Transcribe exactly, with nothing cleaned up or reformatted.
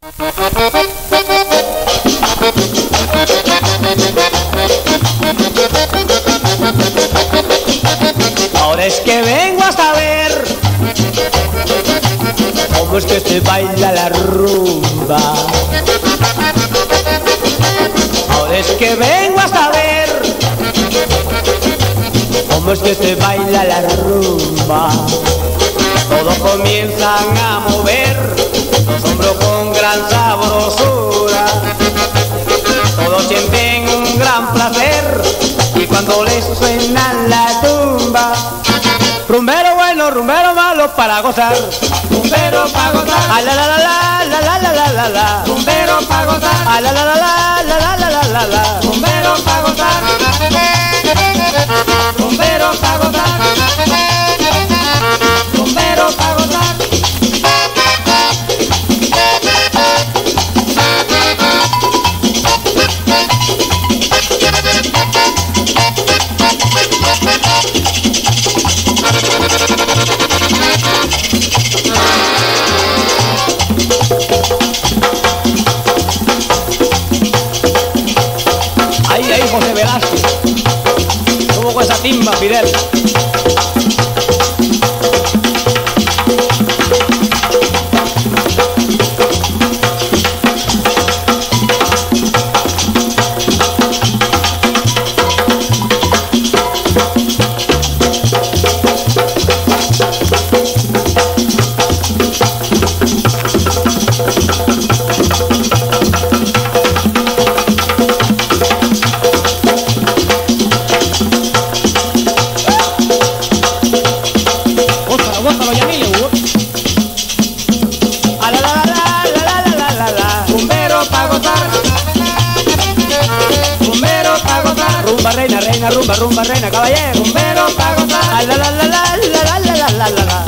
Ahora es que vengo a saber cómo es que se baila la rumba. Ahora es que vengo a saber cómo es que se baila la rumba. Todos comienzan a mover los hombros con gran sabrosura. Todos sienten un gran placer y cuando les suena la tumba. Rumbero bueno, rumbero malo para gozar. Rumbero pa' gozar. Ay la la la la la la la la la la. Rumbero pa' gozar. Ay la la la la la la la la la la. Rumbero pa' gozar. Rumbero pa' gozar. Rumbero pa' gozar. Ahí, ahí, José Velázquez. ¿Cómo con esa timba, Fidel? Gózalo, Yamile. A la la la la la la la la la. Rumbero pa' gozar. Rumbero pa' gozar. Rumba reina, reina, rumba, rumba reina, caballero. Rumbero pa' gozar. A la la la la la la la la la la.